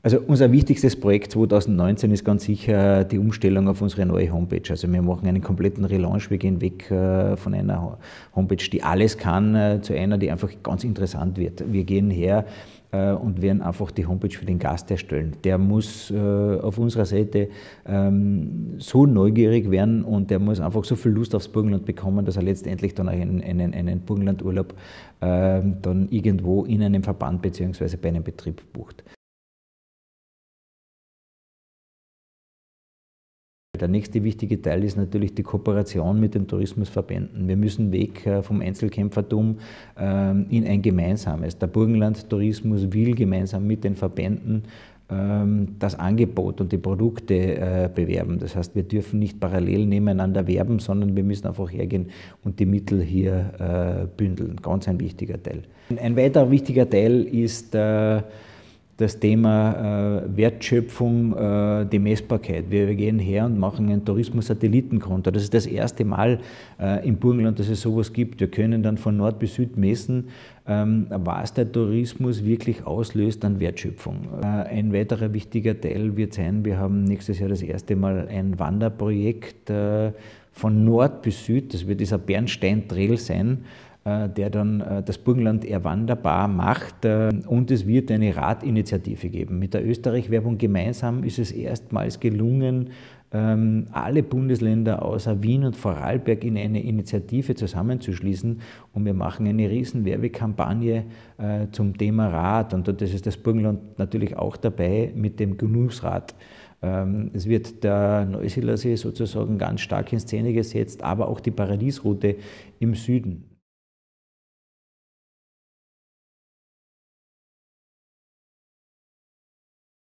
Also unser wichtigstes Projekt 2019 ist ganz sicher die Umstellung auf unsere neue Homepage. Also wir machen einen kompletten Relaunch, wir gehen weg von einer Homepage, die alles kann, zu einer, die einfach ganz interessant wird. Wir gehen her und werden einfach die Homepage für den Gast erstellen. Der muss auf unserer Seite so neugierig werden und der muss einfach so viel Lust aufs Burgenland bekommen, dass er letztendlich dann auch einen Burgenlandurlaub dann irgendwo in einem Verband bzw. bei einem Betrieb bucht. Der nächste wichtige Teil ist natürlich die Kooperation mit den Tourismusverbänden. Wir müssen weg vom Einzelkämpfertum in ein gemeinsames. Der Burgenlandtourismus will gemeinsam mit den Verbänden das Angebot und die Produkte bewerben. Das heißt, wir dürfen nicht parallel nebeneinander werben, sondern wir müssen einfach hergehen und die Mittel hier bündeln. Ganz ein wichtiger Teil. Ein weiterer wichtiger Teil ist das Thema Wertschöpfung, die Messbarkeit. Wir gehen her und machen ein Tourismus-Satellitenkonto. Das ist das erste Mal im Burgenland, dass es sowas gibt. Wir können dann von Nord bis Süd messen, was der Tourismus wirklich auslöst an Wertschöpfung. Ein weiterer wichtiger Teil wird sein, wir haben nächstes Jahr das erste Mal ein Wanderprojekt von Nord bis Süd. Das wird dieser Bernstein-Trail sein, der dann das Burgenland eher wanderbar macht, und es wird eine Radinitiative geben. Mit der Österreich-Werbung gemeinsam ist es erstmals gelungen, alle Bundesländer außer Wien und Vorarlberg in eine Initiative zusammenzuschließen, und wir machen eine riesen Werbekampagne zum Thema Rad, und das ist das Burgenland natürlich auch dabei mit dem Genussrad. Es wird der Neusiedlersee sozusagen ganz stark in Szene gesetzt, aber auch die Paradiesroute im Süden.